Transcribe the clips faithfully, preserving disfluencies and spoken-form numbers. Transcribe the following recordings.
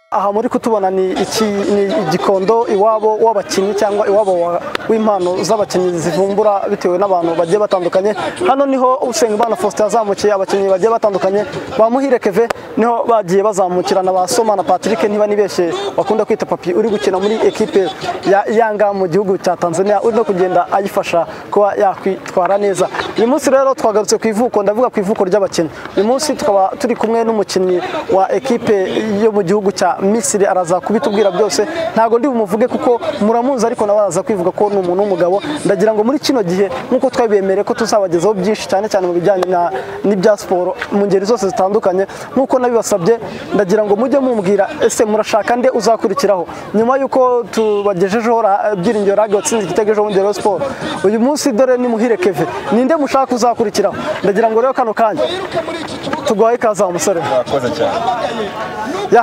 Aha muri kutubona ni iki ni igikondo iwabo w'abakinnyi cyangwa iwabo w'impano z'abakinnyi zivumbura bitewe n'abantu bagiye batandukanye. Hano niho Usengimana Faustin yazamukiye abakinnyi bagiye batandukanye ba Muhire Keve niho bagiye bazamukirana ba Somana Patrick niba nibeshe bakunda kwita papi uri gukina muri equipe ya Yanga mu gihugu cya Tanzania uri no kugenda ayifasha kuba yakwitwara neza. Uyu munsi rero twagarutse ku ivuko ndavuga ku ivuko ry'abakinnyi. Uyu munsi tukaba turi kumwe n'umukinnyi wa equipe yo mu gihugu cya Misiri araza kubitubwira byose ntago ndi bumuvuge kuko muramuzi ariko nabaraza kwivuga ko ni umuntu w'umugabo. Ndagira ngo muri kino gihe nkuko twabiyemere ko tuzabagezaho byinshi cyane cyane mu bijyanye n'ibya siporo mu ngeri zose zitandukanye nkuko nabibasabye. Ndagira ngo mujye mumbwira ese murashaka nde uzakurikiraho nyuma yuko tubagejejeho Byiringiro Radio watsinze igitego ejo bundi Rayon Sport. Uyu munsi dore ni Muhire Keve ninde mushaka uzakurikiraho. Ndagira ngo rero kano kanya tugwaye kaza umusore wakoze cyane ya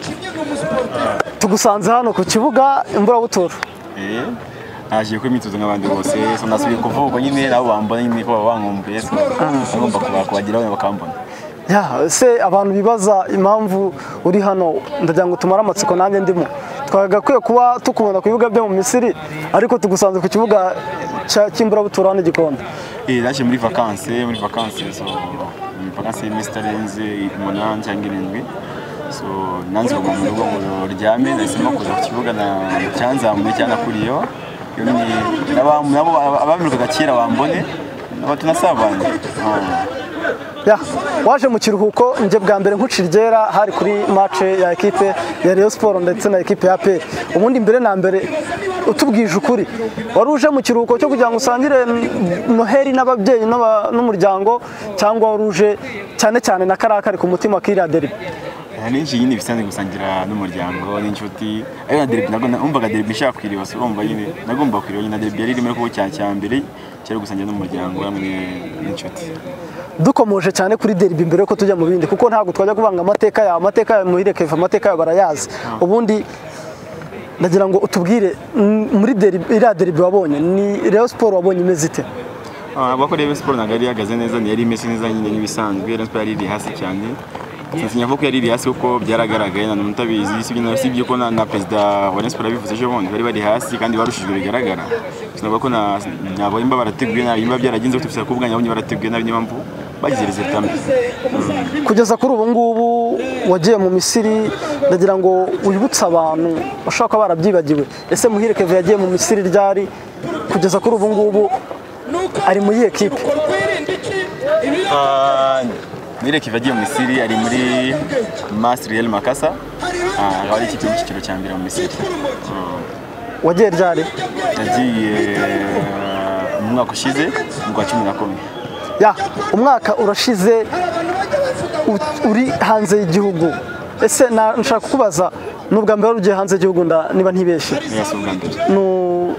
tugusanze hano ku kibuga Imbura Butoro. Eh aje ko imituzo nk'abandi bose so nasubiye kuvuga nyine nabo bambona nyine ko bankumbuye so ngomba kubagira bane bakambona. Ya se abantu bibaza impamvu uri hano ndagira ngo tumara amatsiko nanjye ndimo twagakwiye kuba tukubona ku bibuga byo mu Misiri ariko tugusanze ku kibuga cy'Imbura Butoro hano Gikondo. Eh naje muri vacances muri vacances so muri vacances Mister Lenze umunani cyangwa irindwi so nanze mu rugo ngo ryame nahisemo kuza ku kibuga na cyanzamuye cyana kuriyo yoni nabo nabo abamiruka kera bambone nabo tunasabanye. Ya waje mu kiruhuko nje bwa mbere nkuciryera hari kuri match ya equipe ya Rayon Sport ndetse na equipe ya A P R. Ubundi mbere na mbere utubwije ukuri waruje mu kiruhuko cyo kugira ngo usangire Noheli n'ababyeyi n'umuryango cyangwa waruje cyane cyane na karakari ku mutima k'iriya derby? Ninji yini bisanzwe gusangira n'umuryango n'inshuti ayo na derby nago umvaga derby nshaka kwiriba so umva yini nagomba kwiriba nyina derby yari rimwe ko cya cya mbere cyari gusangira n'umuryango hamwe n'inshuti. Dukomoje cyane kuri derby mbere ko tujya mu bindi kuko ntago twajya kuvanga amateka ya amateka ya Muhire Keve amateka ya barayazi. Ubundi ndagira ngo utubwire muri derby ira derby wabonye ni Rayon Sport wabonye imeze ite? Ah bako Rayon Sport nagari yagaze neza ni yari imeze neza nyine n'ibisanzwe Rayon Sport yari hasi cyane. Sinsinya ko yari hasi uko byaragaragaye na mutabizi sibyo nasibye ko na president wa Rayon Sport bivuze ejo bundi bari bari hasi kandi barushijwe bigaragara. Sinavuga ko na nyabo imba barateguye na imba byaraginze tufise kubwa nyabo barateguye na nyamvu bagize resultat. Kugeza kuri ubu ngubu wagiye mu Misiri ndagira ngo uyibutsa abantu bashaka barabyibagiwe ese Muhire Keve yagiye mu Misiri ryari kugeza kuri ubu ngubu ari muri equipe? Ah Muhire Keve yagiye mu Misiri ari muri Masriel Makasa ah ari ikipe y'ikiciro cya mbere mu Misiri. Wagiye ryari? Yagiye mu mwaka ushize mu kwa cumi na kumwe. Ya umwaka urashize uri hanze y'igihugu ese nshaka kubaza nubwa mbere ugiye hanze y'igihugu niba ntibeshe? Yes ubwa mbere. No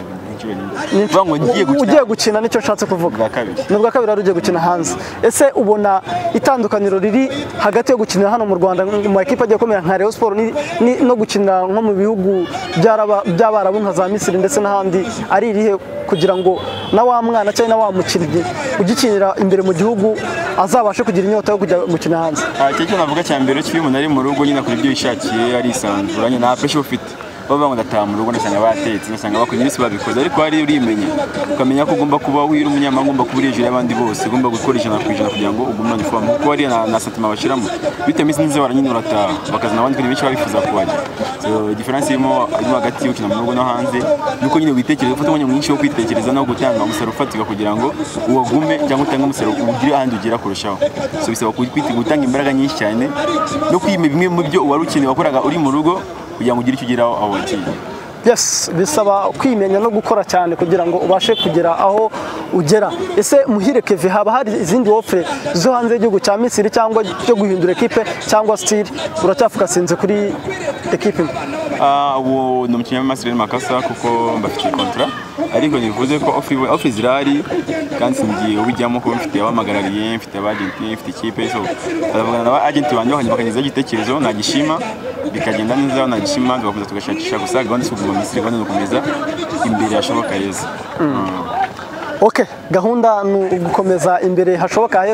Vango ngiye gukina ugiye gukina nicyo nshatse kuvuga nubwa kabiri ari ugiye gukina hanze. Ese ubona itandukaniro riri hagati yo gukinira hano mu Rwanda mu equipe agiye komera nka Rayon Sport no gukinira nko mu bihugu by'abarabu nka za Misiri ndetse n'ahandi ari irihe kugira ngo na wa mwana cyane na wa mukinnyi ugikinira imbere mu gihugu azabashe kugira inyota yo kujya gukina hanze? Ah cyo navuga cya mbere cyo umuntu ari mu rugo nyina kuri byo yishakiye ari isanzuranye na pressure ufite baba ngo ndataha mu rugo ndasanga batetse ndasanga bakoze ibisi babikoze ariko hari urimenye ukamenya ko ugomba kuba wiri umunyamahanga ugomba kuba uri hejuru y'abandi bose ugomba gukora ijana ku ijana kugira ngo ugumane form kuko ari na sentiment bashiramo bitewe n'imizi baranyine urataha bakazana abandi kuri benshi babifuza kubaje. So difference irimo arimo hagati y'ukina mu rugo no hanze nuko nyine witekereza ufite umwanya mwinshi wo kwitekereza no gutanga umusaruro ufatika kugira ngo uwagume cyangwa utange umusaruro ugire ahandi ugera kurushaho. So bisaba kwita gutanga imbaraga nyinshi cyane no kwima bimwe mu byo wari ukeneye wakoraga uri mu rugo kugira ngo ugire icyo ugeraho aho wagiye. Yes bisaba kwimenya no gukora cyane kugira ngo ubashe kugera aho ugera. Ese Muhire Keve haba hari izindi offer zo hanze y'igihugu cya Misiri cyangwa cyo guhindura equipe cyangwa still uracyafuka sinze kuri equipe? Ah uwo no mukinnyi wa Masriel Makasa kuko mbafite contrat ariko nivuze ko offer offer zirari kandi singiye ubijyamo ko mfite abamagarariye mfite abagenti mfite ikipe so baravugana na agenti wanjye bakanye bakanyeza igitekerezo nagishima bikagenda neza nagishima tugakomeza tugashakisha gusa gahunda zo kuguma Misiri gahunda gukomeza imbere yashoboka heza. Okay, gahunda ni ugukomeza imbere hashoboka heza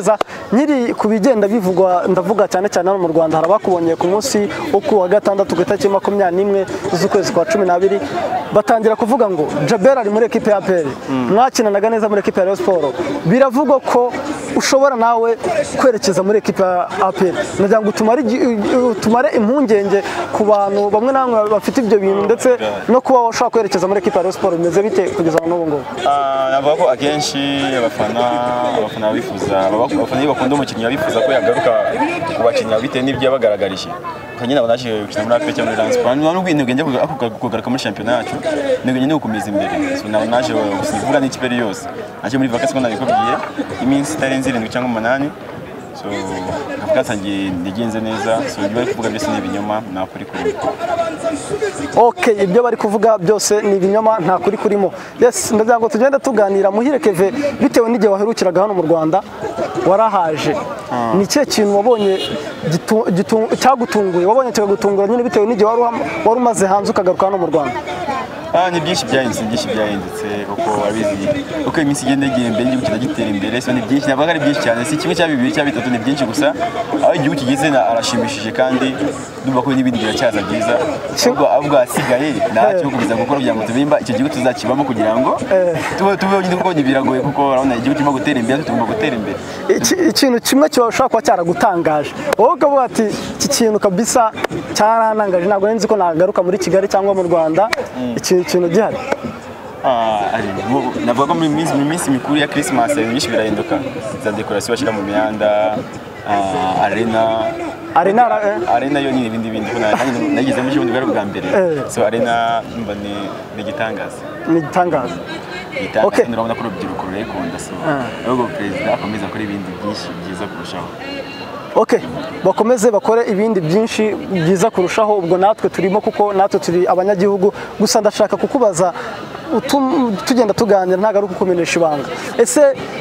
nyiri ku bigenda bivugwa ndavuga cyane cyane hano mu Rwanda hari abakubonye ku munsi wo ku wa gatandatu ku itariki makumyabiri n'imwe z'ukwezi kwa cumi n'abiri batangira kuvuga ngo Djabel ari muri ekipe ya A P R mwakinanaga neza muri ekipe ya Rayon Sports biravugwa ko ushobora nawe kwerekeza muri ekipe ya A P R nagira ngo utumare utumare impungenge ku bantu bamwe na bamwe bafite ibyo bintu ndetse no kuba ushaka kwerekeza muri ekipe ya Rayon Sports bimeze bite kugeza n'ubu ngubu. Navuga ko akenshi abafana abafana bifuza abafana bakunda umukinnyi bifuza ko yagaruka kubakinnyi bitewe n'ibyo yabagaragarije kanyina banaje gukina muri A P R cyangwa muri Rayon Sports n'ubwo intego njye kugaruka muri championnat yacu intego njye gukomeza imbere so nawe naje gusivuga n'ikiperi yose naje muri vacances ko nabikubwiye iminsi itarenze irindwi cyangwa umunani so kavuga sangiye ndigenze neza so ibyo bari kuvuga byose ni ibinyoma nta kuri kuri. Okay, ibyo bari kuvuga byose ni ibinyoma nta kuri kurimo. Yes, ndagira ngo tugende tuganira Muhire Keve bitewe n'igihe waherukiraga hano mu Rwanda warahaje. Ni ikihe kintu wabonye cyagutunguye wabonye cyagutungura nyine bitewe n'igihe wari umaze hanze ukagaruka hano mu Rwanda? Ah, ni byinshi byahindutse byinshi byahindutse uko wabizi uko iminsi igenda igenda imbere igihugu kigenda gitera imbere so ni byinshi navuga ari byinshi cyane si kimwe cya bibiri cya bitatu ni byinshi gusa aho igihugu kigeze arashimishije kandi ndumva ko n'ibindi biracyaza byiza ubwo ahubwo asigaye ntacyo kugeza gukora kugira ngo tubimba icyo gihugu tuzakibamo kugira ngo tube tube nyine kuko biragoye kuko urabona igihugu kirimo gutera imbere tugomba gutera imbere. Ikintu kimwe cyashobora kuba cyaragutangaje wowe ukavuga ati iki kintu kabisa cyaranangaje ntabwo nzi ko nagaruka muri Kigali cyangwa mu Rwanda iki kintu gihari. Navuga ko muri minsi mikuru ya Christmas ibintu birahinduka za decoration bashyira mu mihanda arena arena arena yo ni ibindi bindi kuna nagize mu cyundi bwa mbere so arena mba ni igitangaza ni igitangaza. Okay, ndabona ko urubyiruko rurekunda so ahubwo president akomeza kuri ibindi byinshi byiza kurushaho. Okay, bakomeze bakore ibindi byinshi byiza kurushaho ubwo natwe turimo kuko natwe turi abanyagihugu gusa ndashaka kukubaza tugenda tuganira ntago ari kukumenyesha ibanga. Ese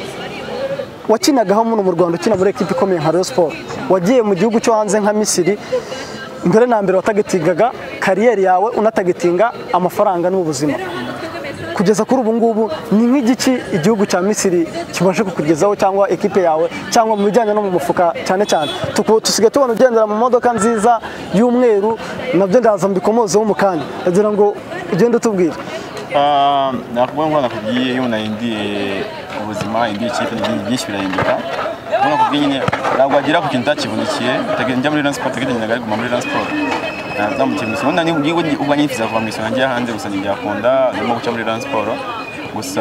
wakinagaho mu Rwanda ukina muri equipe ikomeye nka Rayon Sports wagiye mu gihugu cyo hanze nka Misiri mbere na mbere watagetingaga kariyeri yawe unatagetinga amafaranga n'ubuzima kugeza kuri ubu ngubu ni nk'igiki igihugu cya Misiri kibashe kukugezaho cyangwa ekipe yawe cyangwa mu bijyanye no mu mufuka cyane cyane tusigaye tubona ugendera mu modoka nziza y'umweru nabyo ndaza mbikomozeho mu kanya agira ngo ugende utubwire. Nakubona ngo nakubwiye iyo nahindiye ubuzima indiye ikipe n'ibindi byinshi birahinduka ubona kubwiye nyine ntabwo wagira ku kintu utakibunikiye utagenda muri Rayon Sports utagenda guma muri Rayon Sports namukimuso none ni ubwo ubwo nyifiza kuva mu isonga ngiye hanze gusa ntibyakunda ndimo guca muri Rayon Sports gusa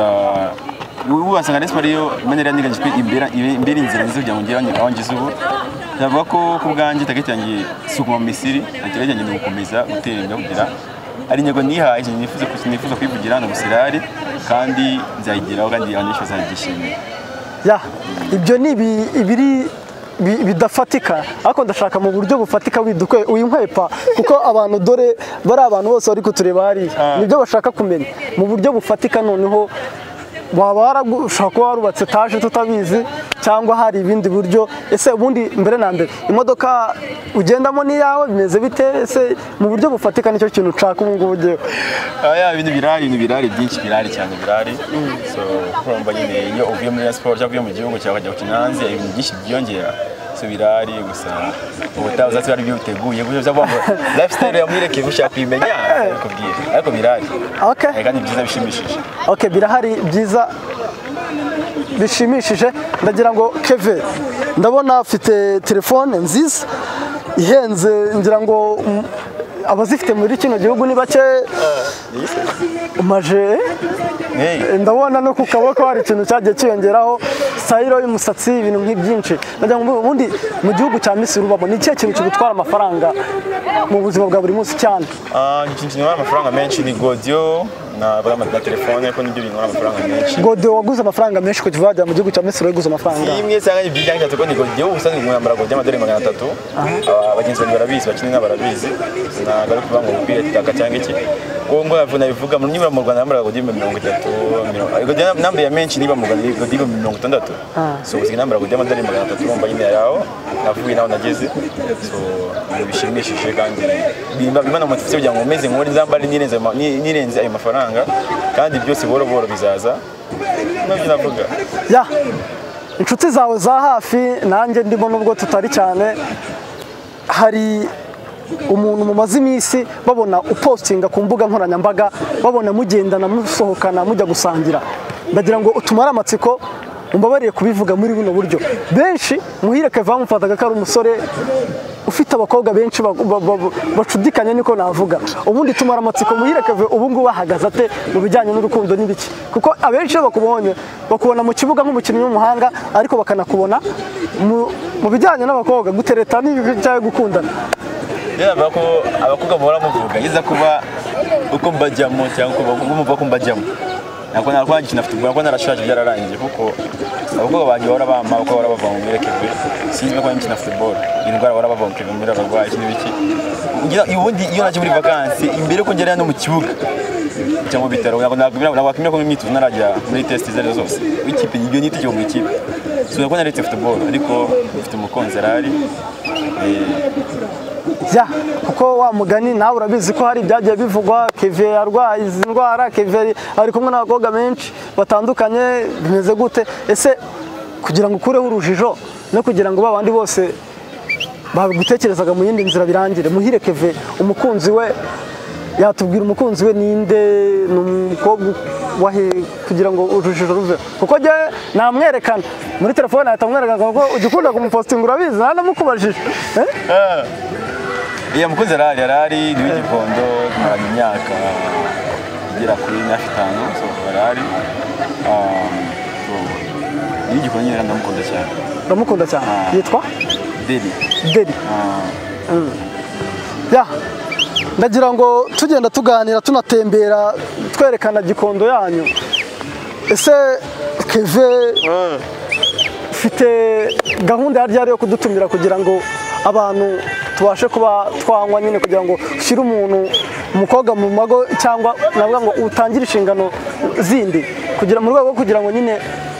ubu basanga Rayon Sports yo imenera ndiganje ko imbere imbere inzira nziza kugira ngo ngiye aho ngize ubu ndavuga ko ku bwanjye tageti yanjye sukuma mu Misiri agira yanjye ni gukomeza gutera imbere kugira ari nyego nihaye nifuza nifuza kwivugira no Musirari kandi nzayigeraho kandi abanyeshuri bazagishimira. Ya ibyo ni ibiri bidafatika ariko ndashaka mu buryo bufatika widukwe uyu nkwepa kuko abantu dore bari abantu bose bari kutureba hari nibyo bashaka kumenya mu buryo bufatika noneho waba warashaka kuba warubatse taje tutabizi cyangwa hari ibindi buryo. Ese ubundi mbere na mbere imodoka ugendamo ni yawe bimeze bite ese mu buryo bufatika nicyo kintu ushaka ubu ngubu ugiye? Aya ibintu birari ni birari byinshi birari cyane birari so kurumva nyine iyo uvuye muri sport cyangwa mu gihugu cyawe kujya gukina hanze ibintu byinshi byongera so birari gusa ubutaha uzati bari byuteguye guyo byavamo lifestyle ya mwireke gushaka kwimenya kubwira ariko birari. Okay, kandi byiza bishimishije. Okay, birahari byiza bishimishije. Ndagira ngo Keve ndabona afite telefone nziza ihenze ngira ngo abazifite muri kino gihugu ni bake umaje ndabona no ku kaboko hari ikintu cyagiye cyiyongeraho style y'umusatsi ibintu nk'ibyinshi. Ndagira ngo ubundi mu gihugu cya Misiri ubamo ni ikihe kintu kigutwara amafaranga mu buzima bwa buri munsi cyane? Ah, ikintu kinwara amafaranga menshi ni Godio na bama na telefone ko nibyo binwara amafaranga menshi. Godio waguze amafaranga menshi ko kivajya mu gihugu cya Misiri waguze amafaranga imwe cyangwa ibijyanye cyane ko ni Godio usanga ngo yambara Godio amadolari magana atatu abagenzi bari barabizi bakini n'abarabizi na gari kuvuga ngo ubwire taka cyangwa iki ngo ngo yavuna bivuga mu nyuma mu Rwanda yambara Godio mirongo itatu Godio namba ya menshi niba mu Rwanda Godio mirongo itandatu so uzi namba Godio amadolari magana atatu urumva nyine yawo navuye naho nageze so bishimishije kandi bimba bimana mu tufite kugira ngo umeze nk'uri zambari nirenze nirenze ayo mafaranga kandi byose boro boro bizaza nabyo navuga. Ya inshuti zawe za hafi nanjye ndimo nubwo tutari cyane, hari umuntu mumaze iminsi babona upostinga ku mbuga nkoranyambaga, babona mugendana musohokana mujya gusangira, ndagira ngo utumare amatsiko umbabariye kubivuga muri buno buryo. Benshi Muhire Kevin bamufataga ko ari umusore ufite abakobwa benshi bacudikanye, niko navuga. Ubundi tumara amatsiko Muhire Kevin ubu ngubu ahagaze ate mu bijyanye n'urukundo n'ibiki? Kuko abenshi bakubonye bakubona mu kibuga nk'umukinnyi w'umuhanga, ariko bakanakubona mu bijyanye n'abakobwa gutereta n'ibijyanye gukundana. Yaba ko abakobwa bahora muvuga iza kuba uko mbajyamo cyangwa uko bumva ko mbajyamo, nako narwangije nafite ubwo narashaje byararangiye, kuko abakobwa banjye bahora bampa uko bahora bava mu Muhire Kevin, sinzi ko nkina football indwara bahora bava mu Kevin muri abarwayi n'ibiki. Ubundi iyo naje muri vacances imbere ko ngera no mu kibuga cyangwa mu bitaro, nako nakwimira ko imyitozo narajya muri test zero zose w'ikipe ibyo niti cyo mu ikipe, so nako naretse football ariko mfite umukunzi arari ya kuko wa mugani nawe urabizi ko hari ibyagiye bivugwa Kevin yarwaye izi ndwara, Kevin ari kumwe n'abakobwa benshi batandukanye, bimeze gute? Ese kugira ngo ukureho urujijo no kugira ngo babandi bose bagutekerezaga mu yindi nzira birangire, Muhire Kevin umukunzi we yatubwira umukunzi we ninde, n'umukobwa wahe kugira ngo urujijo ruve? Kuko je namwerekana muri telefone atamwerekana ko ujya ukunda kumupostinga, urabizi nanamukubajije eh iya mukunzi arari arari ni w'Igikondo, tumaranye imyaka igera kuri itanu, so arari ni w'Igikondo nyine ndamukunda cyane. Ndamukunda cyane. Yitwa Deli. Deli. Ya ndagira ngo tugenda tuganira tunatembera twerekana Gikondo yanyu. Ese Kevin ufite gahunda ya ryari yo kudutumira kugira ngo abantu tubashe kuba twanywa nyine, kugira ngo ushyire umuntu umukobwa mu mago, cyangwa navuga ngo utangire inshingano zindi kugira mu rwego kugira ngo nyine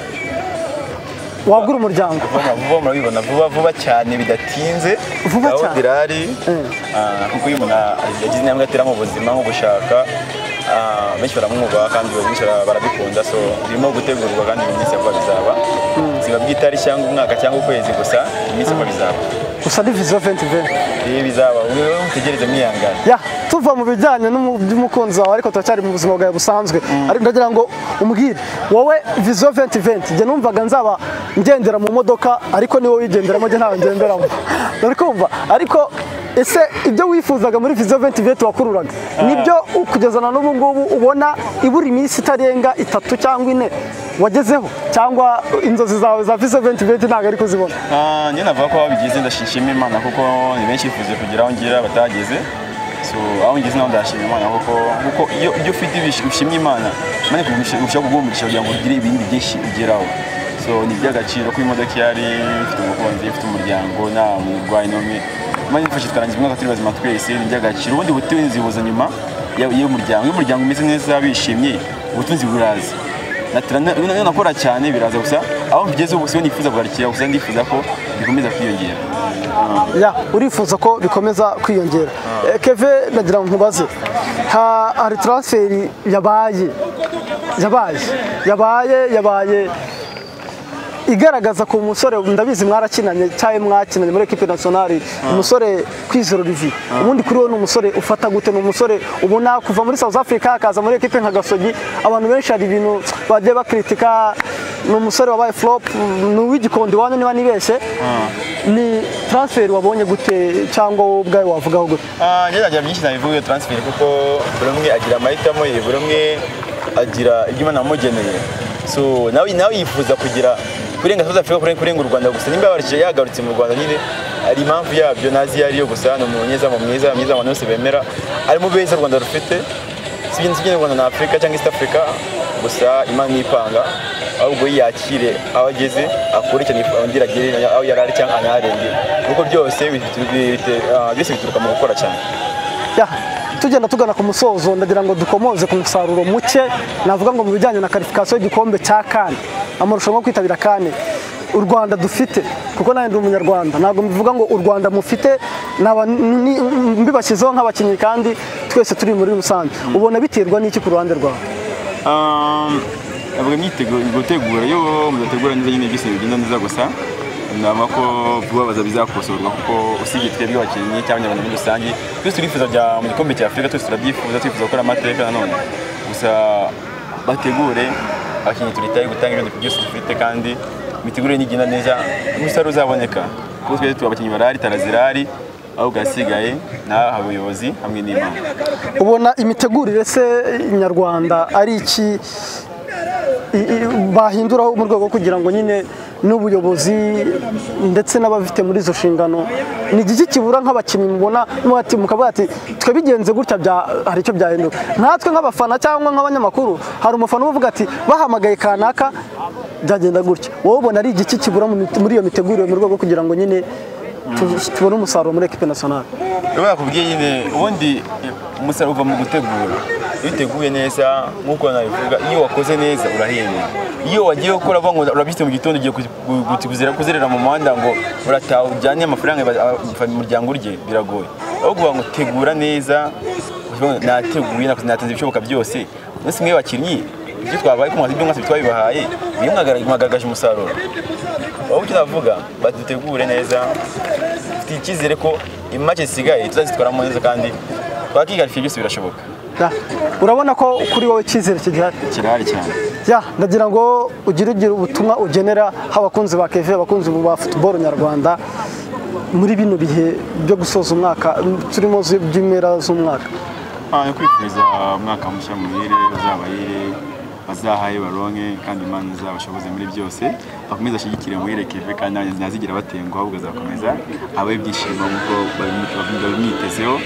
wagura umuryango vuba murabibona vuba vuba cyane bidatinze vuba cyane dirari kuko iyo umuntu yagize intambwe atera mu buzima nko gushaka benshi baramwubaha kandi benshi barabikunda, so birimo gutegurwa kandi iminsi vuba bizaba ziba byitari cyangwa umwaka cyangwa ukwezi gusa, iminsi vuba bizaba gusa ni vision vingt vingt iyi bizaba wewe mutegereze mwihangane. Ya tuva mu bijyanye n'umukunzi wawe ariko turacyari mu buzima bwawe busanzwe, ariko ndagira ngo umbwire wowe vision vingt vingt je numvaga nzaba ngendera mu modoka ariko niwe wigenderamo je ntawe ngenderamo, uri kumva? Ariko ese ibyo wifuzaga muri vision vingt vingt wakururaga nibyo kugezana n'ubu ngubu ubona iburi iminsi itarenga itatu cyangwa ine wagezeho, cyangwa inzozi zawe za vision vingt vingt ntago ari kuzibona? Ah njye navuga ko babigize ndashishima Imana kuko ni benshi bifuze kugira aho ngira batageze, so aho ngize naho ndashima Imana kuko kuko iyo iyo ufite ibishimye Imana mane kugumisha kugumisha kugira ngo ugire ibindi byinshi ugeraho, so ni by'agaciro ko imodoka yari ifite umukunzi ifite umuryango nta murwayi n'umwe mane mfashe twarangiza umwaka turi bazima twese, ni by'agaciro. Ubundi butunzi buza nyuma y'umuryango, iyo umuryango umeze neza bishimye ubutunzi buraza. Natana nakora cyane biraza gusa aho bigeze ubu siyo nifuza kugarukira, gusa ndifuza ko bikomeza kwiyongera. Ya urifuza ko bikomeza kwiyongera. Kevin nagira ngo nkubaze, hari transfer yabaye yabaye yabaye yabaye igaragaza ko umusore ndabizi mwarakinanye cyane mwakinanye muri equipe nationale, umusore Kwizera Olivier, ubundi kuri we n'umusore ufata gute? N'umusore ubona kuva muri South Africa akaza muri equipe nka Gasogi, abantu benshi hari ibintu bagiye bakritika, n'umusore wabaye flop, n'uw'Igikondo wanyu niba nibeshe, ni transfer wabonye gute cyangwa ubwawe wavugaho gute? Ah njye nagira byinshi nabivuye transfer kuko buri umwe agira amahitamo ye, buri umwe agira ibyo Imana yamugeneye, so nawe nawe yifuza kugira kurenga South Africa kurenga u Rwanda gusa, nimba barikije yagarutse mu Rwanda nyine ari impamvu yabyo nazi yariyo gusa, no munyeza mu mwiza mwiza abantu bose bemera ari mu beza Rwanda rufite, sibinzi byo Rwanda na Africa cyangwa East Africa gusa Imana nipanga ahubwo yakire abageze akurikirana ifondira gire aho yarari cyangwa anarenge, kuko byose byose bituruka mu gukora cyane. Ya tugenda tugana ku musozo, ndagira ngo dukomoze ku musaruro muke navuga ngo mu bijyanye na qualification y'igikombe cya Kane, amarushanwa kwitabira Kane u Rwanda dufite, kuko nawe ndi umunyarwanda, ntabwo mbivuga ngo u Rwanda mufite mbibashyizeho nk'abakinnyi kandi twese turi muri rusange, ubona biterwa n'iki ku ruhande rwawe? avuga imyiteguro gutegura iyo mudategura neza nyine byose bigenda neza gusa nama ko vuba baza bizakosorwa kuko usibye twebwe abakinnyi cyangwa abantu muri rusange twese turifuza bya mu gikombe cya Afurika twese turabyifuza twifuza gukora amateka nanone gusa bategure abakinnyi turitaye gutanga ibintu byose dufite kandi imitegurire nigenda neza umusaruro uzaboneka kuko twese tubakinnyi barari tarazirari aho gasigaye na abayobozi hamwe n'Imana. Ubona imitegurire se nyarwanda ari iki bahinduraho mu rwego kugira ngo nyine n'ubuyobozi ndetse n'abafite muri izo nshingano ni igiki kibura nk'abakinnyi mubona mwati mukavuga ati twe bigenze gutya bya hari icyo byahinduka natwe nk'abafana cyangwa nk'abanyamakuru hari umufana uvuga ati bahamagaye kanaka byagenda gutya wowe ubona ari igiki kibura muri iyo mitegurire mu rwego kugira ngo nyine tubone umusaruro muri equipe nationale? Bakubwiye nyine ubundi umusaruro uva mu gutegura iyo uteguye neza nk'uko nabivuga iyo wakoze neza urahembwa iyo wagiye gukora ngo urabiste mu gitondo ugiye kuzira kuzerera mu muhanda ngo urataha ujyanye amafaranga umuryango urye biragoye ahubwo ngo tegura neza nateguye natanze ibishoboka byose nose mwe bakinnyi ibyo twabaye ku mwaka ibyo twabibahaye niyo mwagaragaje umusaruro aho kiravuga badutegure neza mfite icyizere ko imatch zisigaye tuzazitwaramo neza kandi twakigarifye byose birashoboka. Urabona ko kuri wowe icyizere kigihari kirahari cyane ya ndagira ngo ugire ugire ubutumwa ugenera abakunzi ba Keve abakunzi ba football nyarwanda muri bino bihe byo gusoza umwaka turimo by'imera z'umwaka. Ah kwifuriza umwaka mushya muhire uzabayire bazahaye baronke kandi Imana izabashoboze muri byose bakomeza ashigikire muhire Keve kandi nyazigira batenguha ahubwo azakomeza abaye byishimo nkuko babimwitezeho.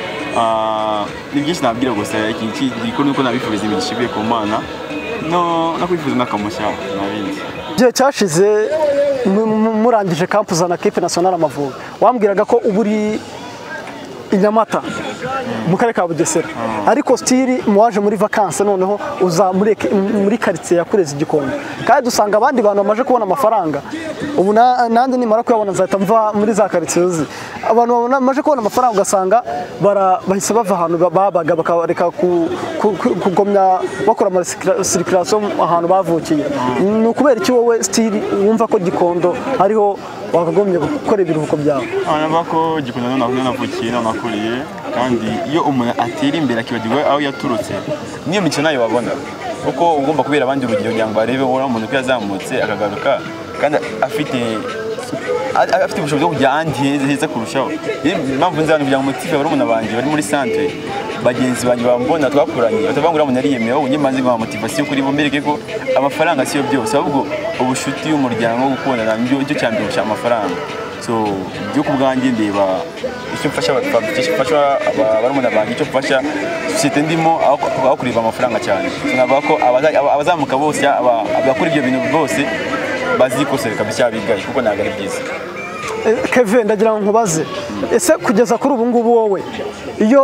Ah ni byinshi nabwira gusa iki giko nuko nabifuriza imigisha ivuye ku Mana no nakwifuza umwaka mushya nabindi. Gihe cyashize murangije camp za na equipe nationale Amavubi wambwiraga ko uburi Inyamata mu karere ka Bugesera ariko stili muwaje muri vacances noneho uza muri muri quartier yakureze Gikondo kandi dusanga abandi bantu bamaje kubona amafaranga ubu nande nimara kuyabona nzahita mva muri za quartier uzi abantu bamaje kubona amafaranga ugasanga bara bahise bava ahantu babaga bakareka kugomya bakora ama circulation ahantu bavukiye ni ukubera iki wowe stili wumva ko Gikondo hariho wakagomye gukora ibiruhuko byawe? Anaba ko Gikondo navuye navukiye nakuriye kandi iyo umuntu atira imbere akibagirwa aho yaturutse niyo mico nayo wabona kuko ugomba kubera abandi urugero kugira ngo barebe wowe umuntu ko yazamutse akagaruka kandi afite afite ubushobozi bwo kujya ahandi heza kurushaho. Impamvu nzana kugira ngo motive barumuna banje bari muri centre bagenzi banje bambona twakuranye batavangura umuntu ariyemeye aho unyimanze ngo motivation kuri bo mbereke ko amafaranga siyo byose ahubwo ubushuti y'umuryango wo gukundana n'icyo cyambere cya amafaranga. So byo kubwanjye ndeba icyo mfasha abafasha barumuna banje icyo mfasha societe ndimo aho kuriba amafaranga cyane navuga ko abazamuka bose abakora ibyo bintu bose bazikosereka bishabigaye kuko naga ari byiza. Keve ndagira ngo nkubaze ese kugeza kuri ubu ngubu wowe iyo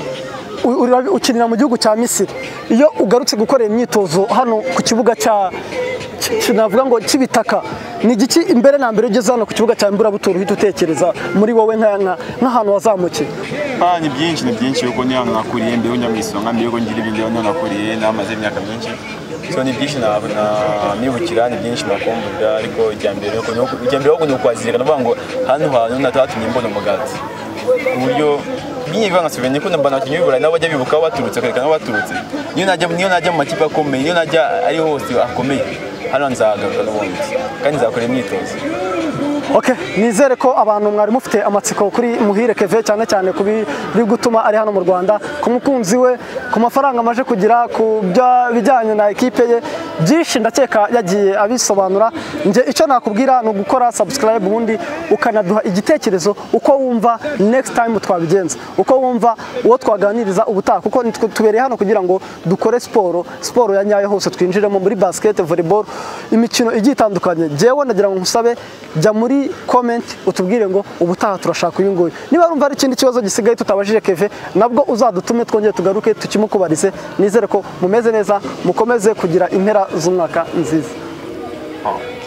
ukinira mu gihugu cya Misiri iyo ugarutse gukorera imyitozo hano ku kibuga cya navuga ngo kibitaka ni igiki imbere na mbere ugeze hano ku kibuga cya Mburabuturo uhita utekereza muri wowe nk'ahantu wazamukiye? Ah ni byinshi ni byinshi kuko ni hano nakuriye mbere unyamwisonga mbere yuko ngira ibindi hano nakuriye namaze imyaka myinshi so ni byinshi na nibukira ni byinshi bakumburira ariko ijyambere yuko ijyambere ahubwo ni ukwazirika navuga ngo hano hantu natatumye mbona umugati uburyo binyibanga souvenir ko namba nakinyi bibura nabo bajya bibuka baturutse kerekana baturutse niyo najya niyo najya mu makipe akomeye niyo najya ari hose akomeye hano nzagaruka n'ubundi kandi nzakora imyitozo. Okay, nizere ko abantu mwari mufite amatsiko kuri Muhire Keve cyane cyane kubi gutuma ari hano mu Rwanda ku mukunzi we ku mafaranga amaje kugira ku bijyanye na equipe ye byinshi ndakeka yagiye abisobanura. Nje icyo nakubwira no gukora subscribe ubundi ukanaduha igitekerezo uko wumva next time twabigenza uko wumva uwo twaganiriza ubutaha kuko tubereye hano kugira ngo dukore siporo siporo ya nyayo hose twinjiremo muri basket volleyball imikino igiye itandukanye. Jewe ndagira ngo nkusabe jya muri comment utubwire ngo ubutaha turashaka uyu nguyu niba urumva ari ikindi kibazo gisigaye tutabajije Keve nabwo uzadutume twongeye tugaruke tukimukubarize. Nizere ko mumeze neza mukomeze kugira impera z'umwaka nziza.